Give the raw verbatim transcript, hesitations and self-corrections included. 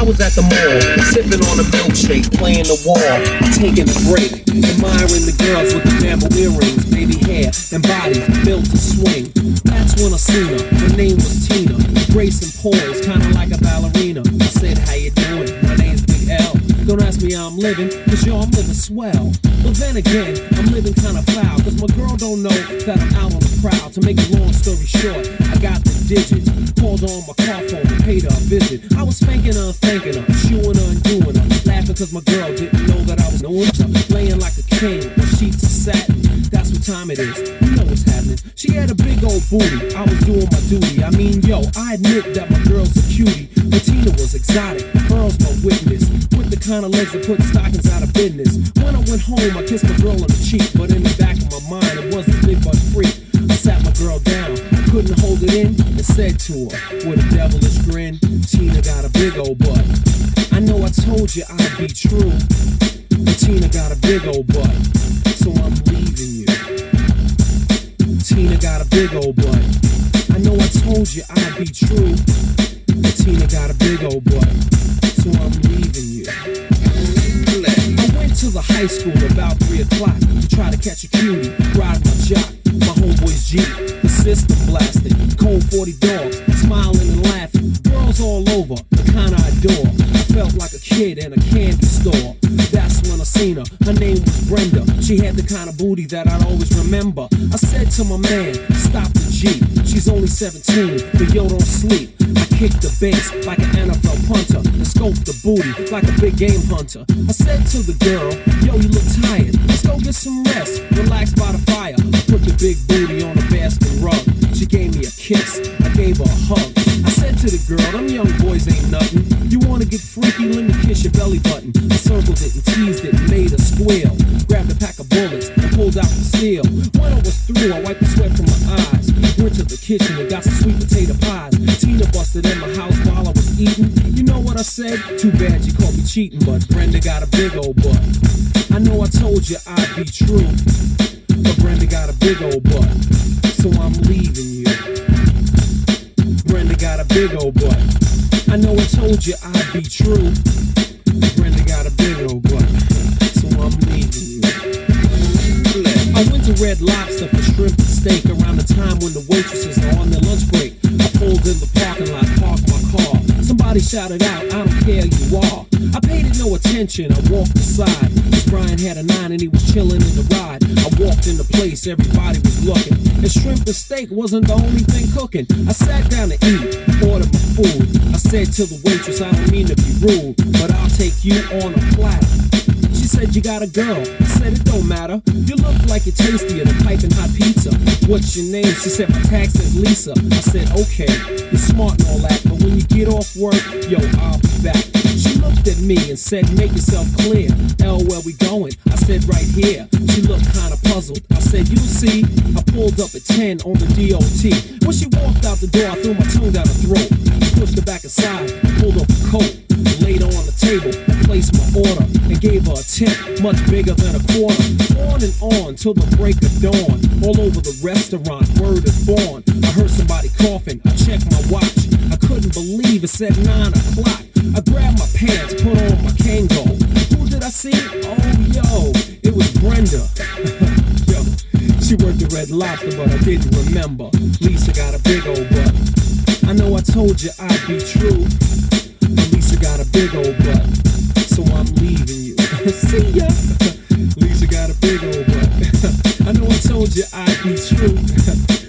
I was at the mall, sipping on a milkshake, playing the wall, taking a break, admiring the girls with the bamboo earrings, baby hair, and bodies built to swing. That's when I seen her. Her name was Tina. Grace and poise, kinda like a ballerina. I said, how you doing? My name's Big L. Don't ask me how I'm living, cause yo, I'm living swell. But then again, I'm living kinda foul, cause my girl don't know that I'm out on the prowl. To make a long story short, I got the digits, called on my car phone and paid her a visit. I was spanking her and thanking her, shooing her and doing her, laughing cause my girl didn't know that I was knowing her. Laying like a king on sheets of satin, that's what time it is, you know what's happening. She had a big old booty, I was doing my duty. I mean, yo, I admit that my girl's a cutie, but Tina was exotic, Earl's my witness, with the kind of legs that put stockings out of business. When I went home, I kissed my girl on the cheek, but in the back of my mind, it wasn't big butt freak. I sat my girl down, I couldn't hold it in, and said to her, with a devilish grin, Tina got a big old butt. I know I told you I'd be true, but Tina got a big old butt, so I'm leaving you. Tina got a big old butt. I know I told you I'd be true, but Tina got a big old butt, so I'm leaving you. I went to the high school about three o'clock to try to catch a cutie, ride my jock, my homeboy's Jeep, the system blasted, cold forty dogs, smiling and laughing, girls all over, the kind I adore. I felt like a kid in a candy store. That's when I seen her, her name was Brenda. She had the kind of booty that I'd always remember. I said to my man, stop the Jeep, she's only seventeen, but yo, don't sleep. I kicked the base like an N F L punter and scoped the booty like a big game hunter. I said to the girl, yo, you look tired, let's go get some rest, relax by the fire. I put the big booty on a basket rug. She gave me a kiss, I gave her a hug. I said to the girl, them young boys ain't nothing. You wanna get freaky, let me kiss your belly button. I circled it and teased it and made her squeal. Grabbed a pack of bullets and pulled out the steel. When I was through, I wiped the sweat from my eyes. Went to the kitchen and got some sweet potato pies. Tina busted in my house while I was eating. You know what I said? Too bad you caught me cheating, but Brenda got a big old butt. I know I told you I'd be true, but Brenda got a big old butt, so I'm leaving you. Brenda got a big old butt. I know I told you I'd be true, but Brenda got a big old butt, so I'm leaving you. I went to Red Lobster for shrimp and steak around the time when the waitresses are on their lunch break. I pulled in the parking lot, parked my car. Somebody shouted out, I don't care, you are. I paid it no attention, I walked aside. Miss Brian had a nine and he was chilling in the ride. I walked in the place, everybody was looking. And shrimp and steak wasn't the only thing cooking. I sat down to eat, ordered my food. I said to the waitress, I don't mean to be rude, but I'll take you on a platter. She said, you got a girl. I said, it don't matter. You look like you're tastier than piping hot pizza. What's your name? She said, my tag says Lisa. I said, okay, you're smart and all that, but when you get off work, yo, I'll be back. She looked at me and said, make yourself clear. L, where we going? I said, right here. She looked kinda puzzled. I said, you'll see. I pulled up at ten on the D O T. When she walked out the door, I threw my tongue down her throat. I pushed her back aside, pulled off a coat, laid her on the table, placed my order, and gave her a tip much bigger than a quarter. On and on till the break of dawn. All over the restaurant, word is born. I heard somebody coughing. I checked my watch. I couldn't believe it said nine o'clock. I grabbed my pants, put on my Kango. Who did I see? Oh, yo, it was Brenda. Yo, she worked at Red Lobster, but I didn't remember. Lisa got a big old butt. I know I told you I'd be true, but Lisa got a big old butt, so I'm leaving you. See ya. Lisa got a big old butt. I know I told you I'd be true.